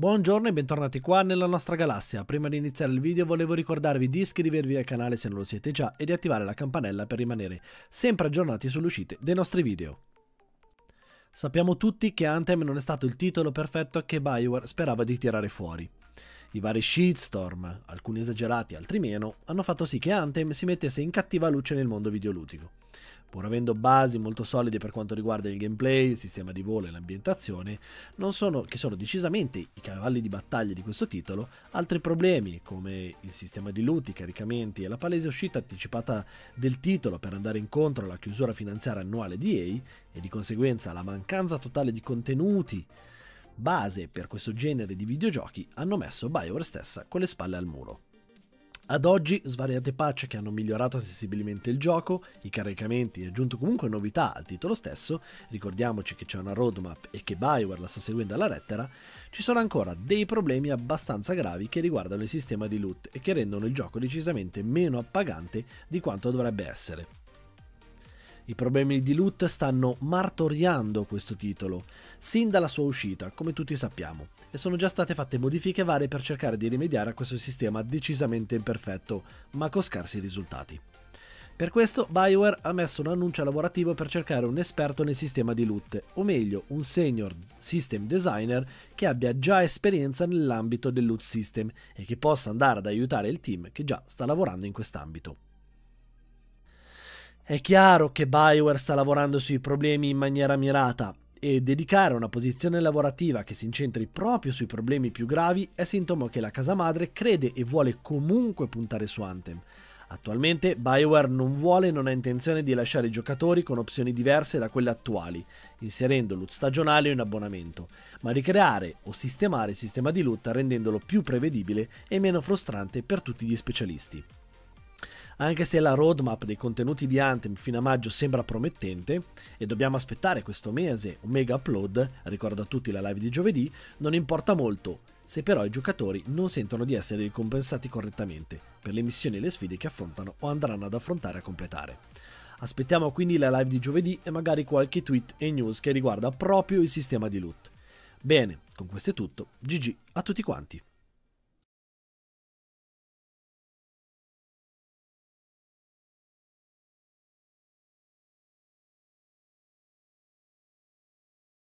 Buongiorno e bentornati qua nella nostra galassia. Prima di iniziare il video volevo ricordarvi di iscrivervi al canale se non lo siete già e di attivare la campanella per rimanere sempre aggiornati sulle uscite dei nostri video. Sappiamo tutti che Anthem non è stato il titolo perfetto che BioWare sperava di tirare fuori. I vari shitstorm, alcuni esagerati, altri meno, hanno fatto sì che Anthem si mettesse in cattiva luce nel mondo videoludico. Pur avendo basi molto solide per quanto riguarda il gameplay, il sistema di volo e l'ambientazione, che sono decisamente i cavalli di battaglia di questo titolo, altri problemi come il sistema di loot, i caricamenti e la palese uscita anticipata del titolo per andare incontro alla chiusura finanziaria annuale di EA e di conseguenza la mancanza totale di contenuti base per questo genere di videogiochi hanno messo BioWare stessa con le spalle al muro. Ad oggi svariate patch che hanno migliorato sensibilmente il gioco, i caricamenti e aggiunto comunque novità al titolo stesso, ricordiamoci che c'è una roadmap e che BioWare la sta seguendo alla lettera, ci sono ancora dei problemi abbastanza gravi che riguardano il sistema di loot e che rendono il gioco decisamente meno appagante di quanto dovrebbe essere. I problemi di loot stanno martoriando questo titolo, sin dalla sua uscita, come tutti sappiamo, e sono già state fatte modifiche varie per cercare di rimediare a questo sistema decisamente imperfetto, ma con scarsi risultati. Per questo BioWare ha messo un annuncio lavorativo per cercare un esperto nel sistema di loot, o meglio un senior system designer che abbia già esperienza nell'ambito del loot system e che possa andare ad aiutare il team che già sta lavorando in quest'ambito. È chiaro che BioWare sta lavorando sui problemi in maniera mirata e dedicare una posizione lavorativa che si incentri proprio sui problemi più gravi è sintomo che la casa madre crede e vuole comunque puntare su Anthem. Attualmente BioWare non vuole e non ha intenzione di lasciare i giocatori con opzioni diverse da quelle attuali, inserendo loot stagionale o in abbonamento, ma ricreare o sistemare il sistema di loot rendendolo più prevedibile e meno frustrante per tutti gli specialisti. Anche se la roadmap dei contenuti di Anthem fino a maggio sembra promettente, e dobbiamo aspettare questo mese un mega upload, ricordo a tutti la live di giovedì, non importa molto, se però i giocatori non sentono di essere ricompensati correttamente per le missioni e le sfide che affrontano o andranno ad affrontare a completare. Aspettiamo quindi la live di giovedì e magari qualche tweet e news che riguarda proprio il sistema di loot. Bene, con questo è tutto, GG a tutti quanti.